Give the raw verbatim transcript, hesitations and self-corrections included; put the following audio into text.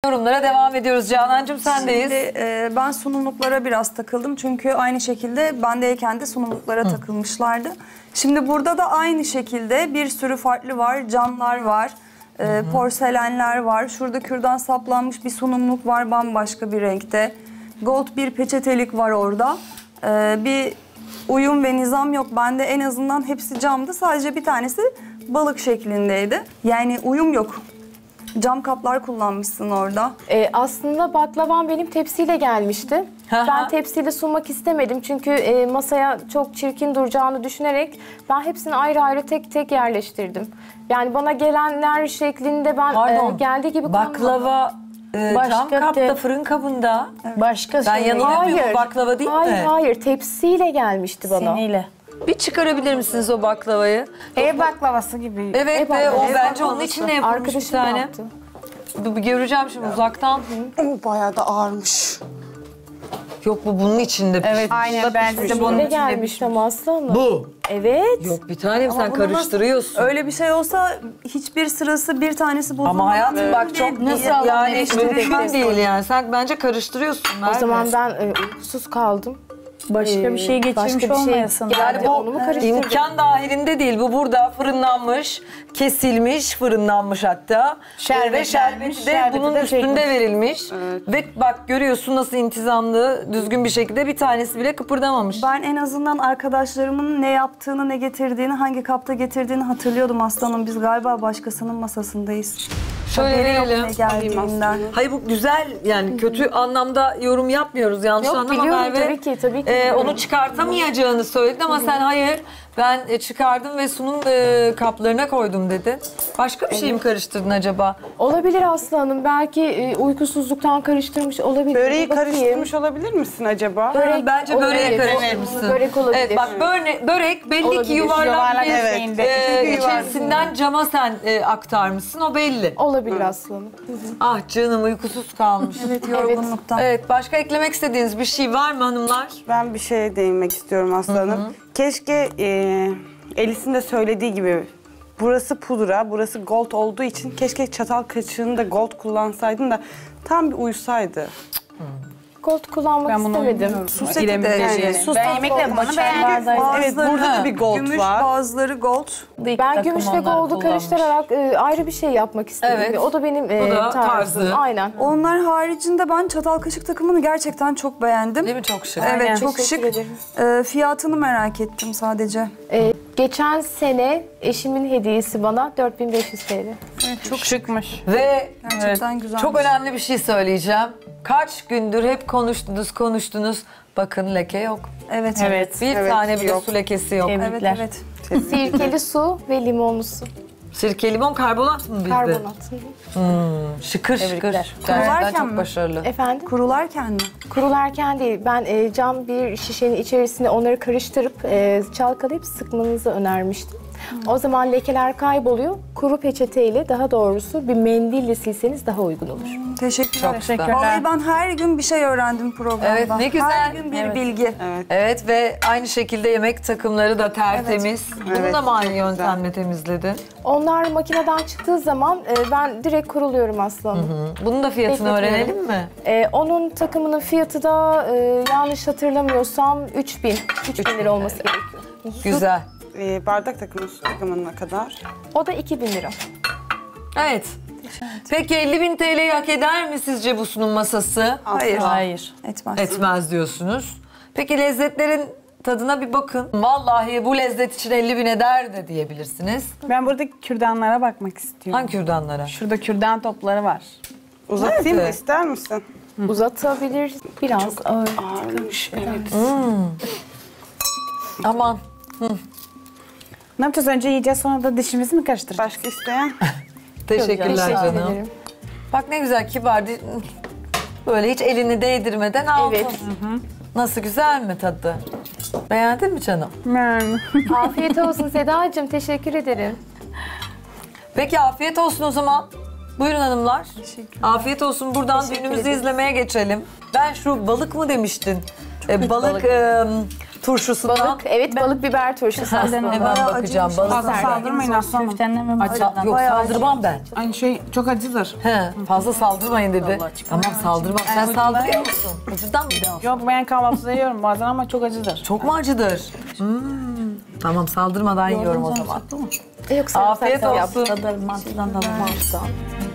Yorumlara devam ediyoruz. Canancığım sendeyiz. Şimdi e, ben sunumluklara biraz takıldım. Çünkü aynı şekilde bendeyken de sunumluklara Hı. takılmışlardı. Şimdi burada da aynı şekilde bir sürü farklı var. Camlar var, e, porselenler var. Şurada kürdan saplanmış bir sunumluk var bambaşka bir renkte. Gold bir peçetelik var orada. E, bir uyum ve nizam yok. Bende en azından hepsi camdı. Sadece bir tanesi balık şeklindeydi. Yani uyum yok. Cam kaplar kullanmışsın orada. Ee, aslında baklavam benim tepsiyle gelmişti. Ben tepsiyle sunmak istemedim çünkü e, masaya çok çirkin duracağını düşünerek ben hepsini ayrı ayrı tek tek yerleştirdim. Yani bana gelenler şeklinde ben e, geldiği gibi baklava e, cam kapta, fırın kabında. Evet. Başka ben şey. yanılmıyorum, baklava değil hayır, mi? Hayır hayır tepsiyle gelmişti bana. Siniyle. Bir çıkarabilir misiniz o baklavayı? Ev baklavası gibi. Evet ve o bence onun içinde yapılmış bir Arkadaşım tane. yaptı. Bu bir göreceğim şimdi uzaktan. O bayağı da ağırmış. Yok bu bunun içinde. Evet, aynen bence de bunun Ne içinde. gelmişti ama aslanım. Bu. Evet. Yok bir tanem sen bunu karıştırıyorsun. Öyle bir şey olsa hiçbir sırası bir tanesi bozulmadan... Ama hayatım mümkün bak değil. çok nasıl Yani yani eleştirilmez. mümkün değil yani. Sen bence karıştırıyorsun. O Merve. zaman ben e, uykusuz kaldım. Başka Ee, bir şey geçirmiş başka bir şey olmayasın. geldi, Yani bu onu mu karıştırdın? imkan dahilinde değil. Bu burada fırınlanmış, kesilmiş, fırınlanmış hatta. Şerbet Ve şerbeti vermiş, de şerbeti bunun de üstünde çekmiş. verilmiş. Ve bak görüyorsun nasıl intizamlı, düzgün bir şekilde bir tanesi bile kıpırdamamış. Ben en azından arkadaşlarımın ne yaptığını, ne getirdiğini, hangi kapta getirdiğini hatırlıyordum aslanım. Biz galiba başkasının masasındayız. Şöyle Haberi yok verelim. ne geldiğinden. Hayır bu güzel yani kötü anlamda yorum yapmıyoruz yanlış Yok, anlama biliyorum, Merve. tabii ki, tabii ki e, biliyorum. onu çıkartamayacağını söyledin ama sen hayır ben e, çıkardım ve sunum e, kaplarına koydum dedin. Başka bir şey mi karıştırdın acaba? Olabilir Aslı Hanım. Belki e, uykusuzluktan karıştırmış olabilir. Böreği Bir bakayım. karıştırmış olabilir misin acaba? Börek Bence olabilir. böreğe karıştırmışsın. Börek olabilir. Evet bak böre, börek belli Olabilir. ki yuvarlak Yuvarlak bir evet. şeyinde. e, Çünkü içerisinden cama sen e, aktarmışsın o belli. Olabilir Aslı Hanım. Ah canım uykusuz kalmış. Evet, yorgunluktan. Evet başka eklemek istediğiniz bir şey var mı hanımlar? Ben bir şeye değinmek istiyorum aslanım. Keşke e, Elis'in de söylediği gibi burası pudra, burası gold olduğu için keşke çatal kaşığını da gold kullansaydın da tam bir uysaydı. Gold kullanmak Ben bunu istemedim. bilmiyorum. Su İrem seti de Bey. yani. Ben yemek yapmanı beğendim. Evet, burada da bir gold gümüş, var. bazıları gold. Ben gümüşle gold'u karıştırarak e, ayrı bir şey yapmak istedim. Evet. O da benim e, O da tarzım. tarzı. Aynen. Onlar haricinde ben çatal kaşık takımını gerçekten çok beğendim. Değil mi çok şık? Evet, Aynen. çok Teşekkür şık. ederim. Ee, fiyatını merak ettim sadece. E, geçen sene eşimin hediyesi bana dört bin beş yüz T L. Çok şıkmış. Ve Gerçekten güzel. çok önemli bir şey söyleyeceğim. Kaç gündür hep konuştunuz konuştunuz. Bakın leke yok. Evet. Evet. Bir Evet, tane bile yok. su lekesi yok. Evet. Evet, Tebrikler. evet. Sirkeli su ve limonlu su. Sirke limon karbonat mı bizde? Karbonat. Hmm, şıkır şıkır. Tebrikler. Gerçekten Kurularken çok mi? başarılı. Efendim? Kurularken mi? Kurularken değil. Ben e, cam bir şişenin içerisine onları karıştırıp e, çalkalayıp sıkmanızı önermiştim. O zaman lekeler kayboluyor. Kuru peçeteyle daha doğrusu bir mendille silseniz daha uygun olur. Teşekkürler. Çok güzel. Vallahi ben her gün bir şey öğrendim programda. Evet, ne güzel. Her gün bir Evet. bilgi. Evet ve aynı şekilde yemek takımları da tertemiz. Bunu Evet, da mı aynı çok yöntemle temizledin? Onlar makineden çıktığı zaman e, ben direkt kuruluyorum Aslı Hanım. Hı. Bunun da fiyatını Bekletiyorum. öğrenelim mi? E, onun takımının fiyatı da e, yanlış hatırlamıyorsam üç bin. üç bin lira olması gerekiyor. Güzel. E, bardak takımı su takımına kadar. O da iki bin lira. Evet. Peki elli bin T L'yi hak eder mi sizce bu sunum masası? Hayır. Hayır. Etmez. Etmez diyorsunuz. Peki lezzetlerin tadına bir bakın. Vallahi bu lezzet için elli bin eder de diyebilirsiniz. Ben buradaki kürdanlara bakmak istiyorum. Hangi kürdanlara? Şurada kürdan topları var. Uzatayım mı Nerede? ister misin? Uzatabilir biraz. ağır. Ağırmış, evet. Aman. Ne yapacağız? Önce yiyeceğiz sonra da dişimizi mi karıştıracağız? Başka isteyen? Teşekkürler Teşekkür canım. ederim. Bak ne güzel kibar. Böyle hiç elini değdirmeden aldın. Evet. Nasıl güzel mi tadı? Beğendin mi canım? Yani. Afiyet olsun Sedacığım. Teşekkür ederim. Peki afiyet olsun o zaman. Buyurun hanımlar. Afiyet olsun. Buradan Teşekkür düğünümüzü ederiz. izlemeye geçelim. Ben şu balık mı demiştin? Ee, balık, e, turşusundan. Balık, evet balık biber turşusu aslında. Hemen bakacağım. Balık Fazla biber. saldırmayın aslanım. Sa- Yok saldırmam ben. Aynı şey çok acıdır. He, fazla saldırmayın dedi. Tamam saldırmam. Sen saldırıyor musun? Ucundan mı devam? Yok ben kahvaltıda yiyorum bazen ama çok acıdır. Çok mu acıdır? Hmm. Tamam saldırmadan yiyorum o zaman. Yok, Afiyet sarımsak da olsun. yap. Mantıdan da var.